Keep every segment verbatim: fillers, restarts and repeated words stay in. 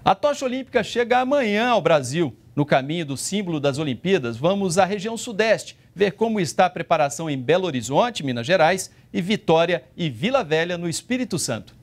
A tocha olímpica chega amanhã ao Brasil. No caminho do símbolo das Olimpíadas, vamos à região sudeste, ver como está a preparação em Belo Horizonte, Minas Gerais, e Vitória e Vila Velha, no Espírito Santo.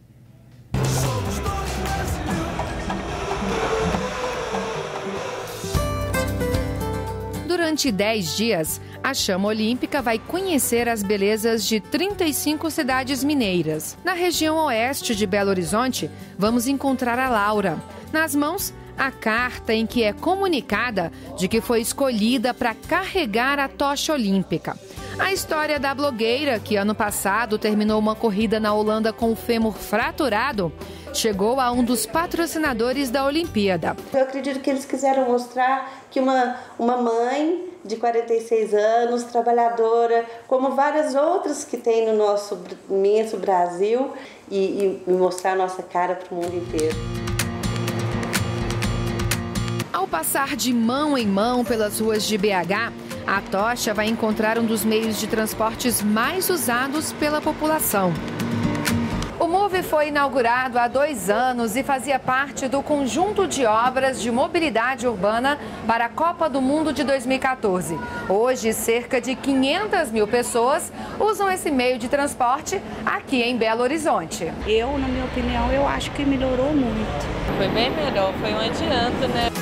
Durante dez dias, a Chama Olímpica vai conhecer as belezas de trinta e cinco cidades mineiras. Na região oeste de Belo Horizonte, vamos encontrar a Laura. Nas mãos, a carta em que é comunicada de que foi escolhida para carregar a tocha olímpica. A história da blogueira, que ano passado terminou uma corrida na Holanda com o fêmur fraturado, chegou a um dos patrocinadores da Olimpíada. Eu acredito que eles quiseram mostrar que uma, uma mãe de quarenta e seis anos, trabalhadora, como várias outras que tem no nosso imenso Brasil, e, e mostrar a nossa cara para o mundo inteiro. Ao passar de mão em mão pelas ruas de B H, a tocha vai encontrar um dos meios de transportes mais usados pela população. O Move foi inaugurado há dois anos e fazia parte do conjunto de obras de mobilidade urbana para a Copa do Mundo de dois mil e quatorze. Hoje, cerca de quinhentas mil pessoas usam esse meio de transporte aqui em Belo Horizonte. Eu, na minha opinião, eu acho que melhorou muito. Foi bem melhor, foi um adianto, né?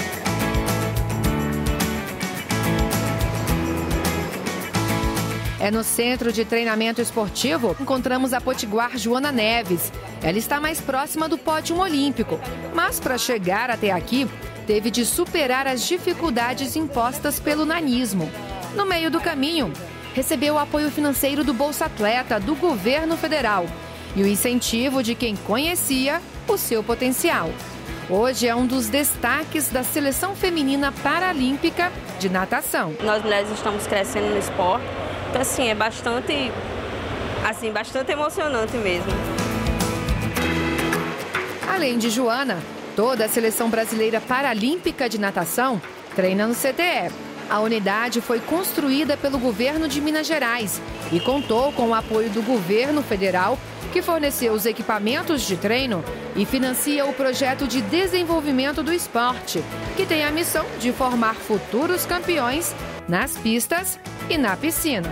É no Centro de Treinamento Esportivo que encontramos a potiguar Joana Neves. Ela está mais próxima do pódio olímpico, mas para chegar até aqui, teve de superar as dificuldades impostas pelo nanismo. No meio do caminho, recebeu o apoio financeiro do Bolsa Atleta do governo federal e o incentivo de quem conhecia o seu potencial. Hoje é um dos destaques da Seleção Feminina Paralímpica de Natação. Nós mulheres estamos crescendo no esporte. Então, assim, é bastante, assim, bastante emocionante mesmo. Além de Joana, toda a Seleção Brasileira Paralímpica de Natação treina no C T E. A unidade foi construída pelo governo de Minas Gerais e contou com o apoio do governo federal, que forneceu os equipamentos de treino e financia o projeto de desenvolvimento do esporte, que tem a missão de formar futuros campeões nas pistas e na piscina.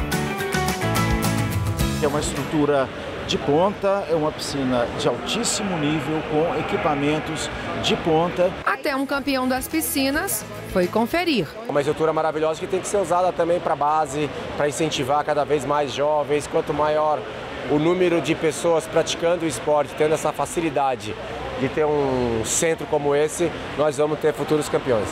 É uma estrutura de ponta, é uma piscina de altíssimo nível com equipamentos de ponta. Até um campeão das piscinas foi conferir. Uma estrutura maravilhosa que tem que ser usada também para a base, para incentivar cada vez mais jovens. Quanto maior o número de pessoas praticando o esporte, tendo essa facilidade de ter um centro como esse, nós vamos ter futuros campeões.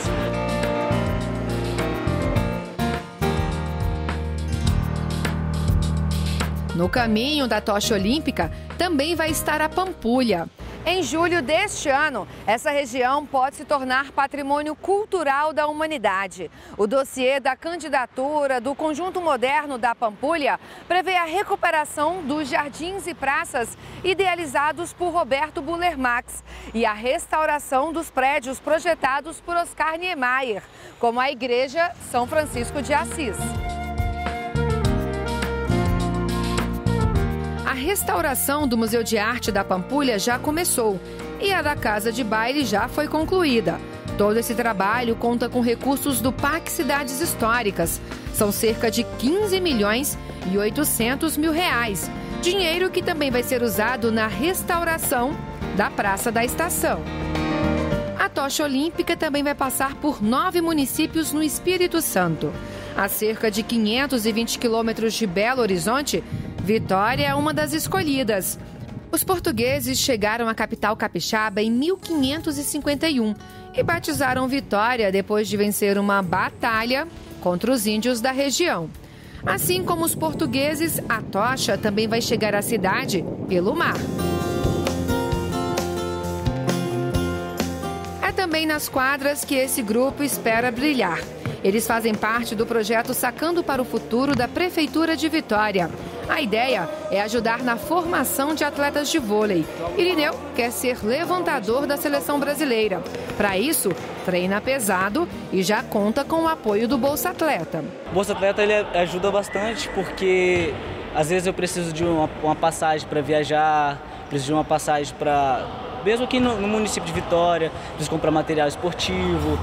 No caminho da tocha olímpica também vai estar a Pampulha. Em julho deste ano, essa região pode se tornar patrimônio cultural da humanidade. O dossiê da candidatura do Conjunto Moderno da Pampulha prevê a recuperação dos jardins e praças idealizados por Roberto Buller Max e a restauração dos prédios projetados por Oscar Niemeyer, como a Igreja São Francisco de Assis. A restauração do Museu de Arte da Pampulha já começou e a da Casa de Baile já foi concluída. Todo esse trabalho conta com recursos do P A C Cidades Históricas. São cerca de quinze milhões e oitocentos mil reais. Dinheiro que também vai ser usado na restauração da Praça da Estação. A tocha olímpica também vai passar por nove municípios no Espírito Santo. A cerca de quinhentos e vinte quilômetros de Belo Horizonte, Vitória é uma das escolhidas. Os portugueses chegaram à capital capixaba em mil quinhentos e cinquenta e um e batizaram Vitória depois de vencer uma batalha contra os índios da região. Assim como os portugueses, a tocha também vai chegar à cidade pelo mar. É também nas quadras que esse grupo espera brilhar. Eles fazem parte do projeto Sacando para o Futuro da Prefeitura de Vitória. A ideia é ajudar na formação de atletas de vôlei. Irineu quer ser levantador da seleção brasileira. Para isso, treina pesado e já conta com o apoio do Bolsa Atleta. O Bolsa Atleta ele ajuda bastante porque às vezes eu preciso de uma, uma passagem para viajar, preciso de uma passagem para mesmo aqui no, no município de Vitória, precisa comprar material esportivo.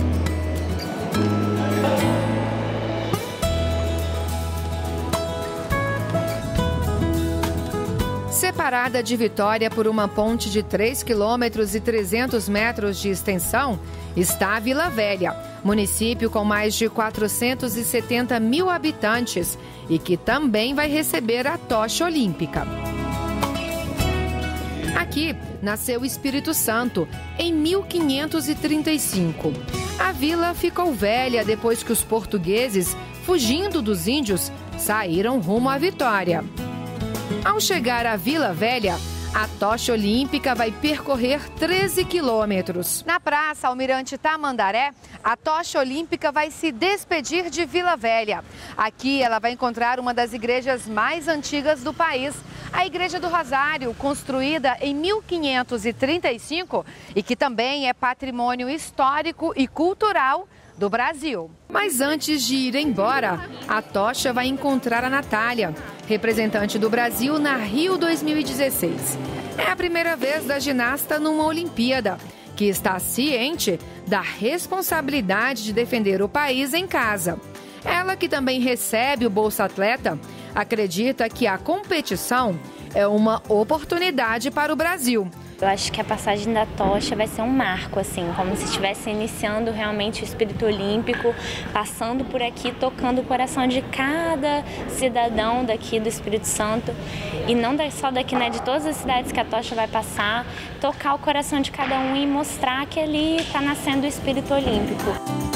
Separada de Vitória por uma ponte de três quilômetros e trezentos metros de extensão, está a Vila Velha, município com mais de quatrocentos e setenta mil habitantes e que também vai receber a tocha olímpica. Aqui nasceu o Espírito Santo, em mil quinhentos e trinta e cinco. A vila ficou velha depois que os portugueses, fugindo dos índios, saíram rumo à Vitória. Ao chegar à Vila Velha, a tocha olímpica vai percorrer treze quilômetros. Na Praça Almirante Tamandaré, a tocha olímpica vai se despedir de Vila Velha. Aqui ela vai encontrar uma das igrejas mais antigas do país, a Igreja do Rosário, construída em mil quinhentos e trinta e cinco e que também é patrimônio histórico e cultural do Brasil. Mas antes de ir embora, a tocha vai encontrar a Natália, representante do Brasil na Rio dois mil e dezesseis. É a primeira vez da ginasta numa Olimpíada, que está ciente da responsabilidade de defender o país em casa. Ela, que também recebe o Bolsa Atleta, acredita que a competição é uma oportunidade para o Brasil. Eu acho que a passagem da tocha vai ser um marco, assim, como se estivesse iniciando realmente o espírito olímpico, passando por aqui, tocando o coração de cada cidadão daqui do Espírito Santo. E não só daqui, né, de todas as cidades que a tocha vai passar, tocar o coração de cada um e mostrar que ali está nascendo o espírito olímpico.